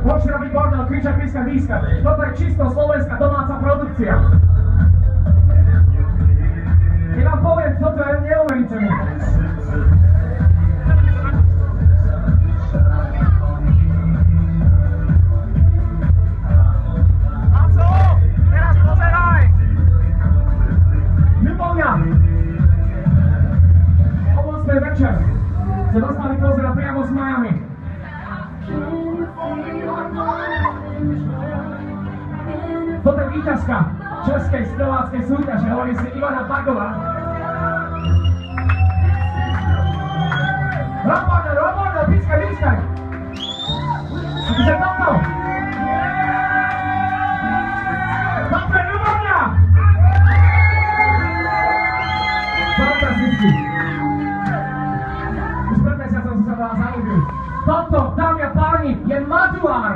Môžete robiť bordel, kričať, pískať, výskať. Toto je čisto slovenská domáca produkcia. Keď vám poviem, toto je neuveriteľné. Večer sa dostali pozerať priamo z Miami. Toto je víťazka českej speváckej súťaže, hovorí si Ivana Pagová. Robordel, pískaj. Takže toto. Toto je Ľubovňa. Fantasticky. Toto, dámy a páni, je Maduár.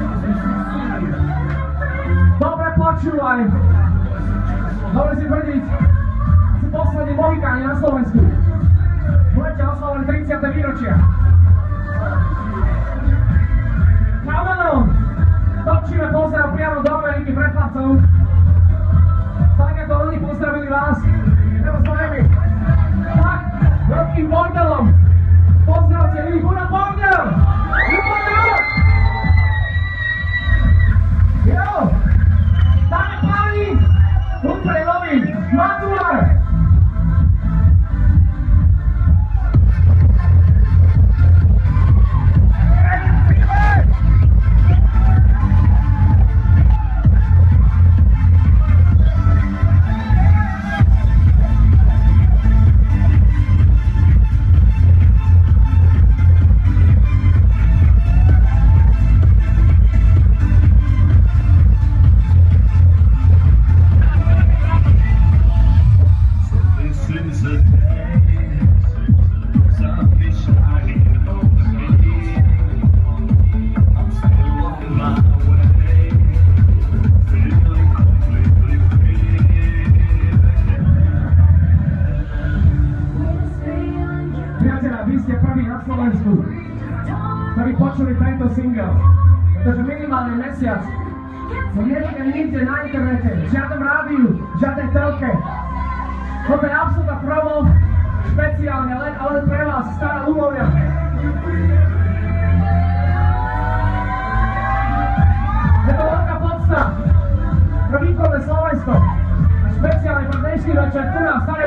Dobre počúvaj. Dobre si tvrdiť. Asi poslední Mohikáni na Slovensku. V lete oslavili 30. výročia. Kameleon. Točíme pozdrav priamo do Ameriky pre chlapcov. Tak ako oni pozdravili vás. Nebo s nami. Tak, veľkým bordelom. Pozdravte ľudí, buď na bordel! Jo! Dáme páni! Úplne nový Maduár! Ktorí počuli tento single, pretože minimálne mesiac som nevidel nikde na internete, v žiadnom rádiu, v žiadnej telke. Toto je absolútna promo, špeciálne len pre vás, stará Ľubovňa. Je to veľká podsta pre východné Slovensko a špeciálne pre dnešný večer tu na